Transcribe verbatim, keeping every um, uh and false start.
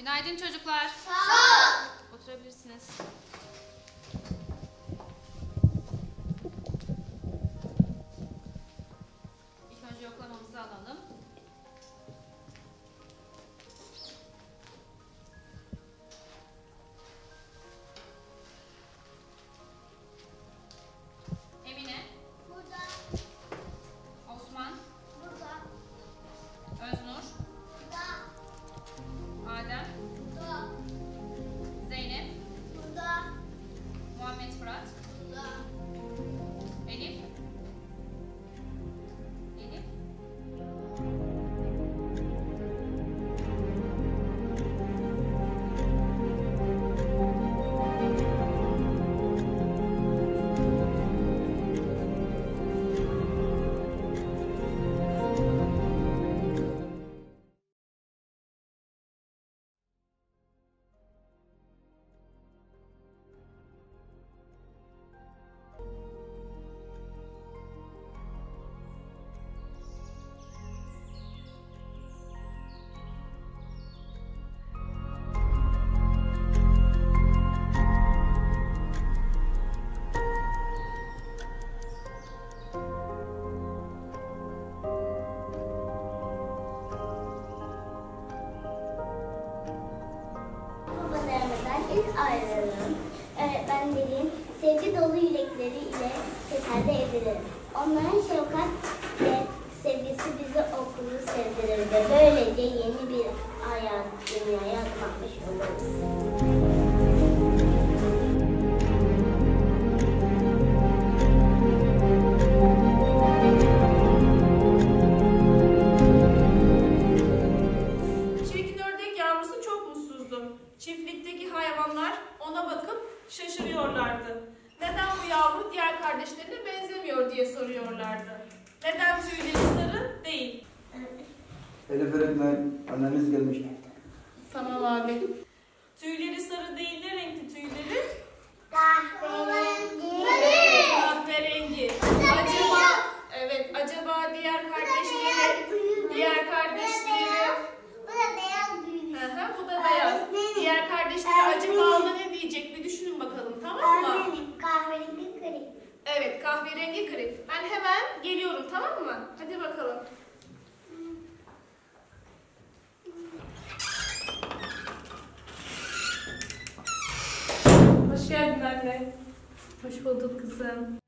Günaydın çocuklar. Sağ ol. Oturabilirsiniz. İlk önce yoklamamızı alalım. Emine. Burada. Osman. Burada. Öznur. Burada. Adem. Burada. Zeynep. Burada. Muhammed Fırat. Burada. Elif. Elif. Babalarımızdan ilk ayrılalım. Öğretmenlerin sevgi dolu yürekleri ile teselli edilir. Onların şefkat ve sevgisi bizi okulu sevdirir ve böylece yeni bir hayat, dünyaya adım atmış oluruz. Çirkin ördek yavrusu çok mutsuzdu. Çiftlikteki hayvanlar ona bakıp şaşırıyorlardı. Neden bu yavru diğer kardeşlerine benzemiyor diye soruyorlardı. Neden tüyleri sarı değil? Elif öğretmen, anneniz gelmiş. Tamam abi. Tüyleri sarı değil, ne renkli tüyleri? Kahverengi. Kahverengi. Acaba, evet, acaba diğer kardeşleri, diğer kardeşleri, Bu da beyaz büyük. hı hı, bu da beyaz. Diğer kardeşleri acaba ona ne diyecek bir düşünün bakalım, tamam mı? Kahverengi, kahverengi kırık. Evet, kahverengi grip. Ben hemen geliyorum, tamam mı? Hadi bakalım. Hoş geldin anne. Hoş bulduk kızım.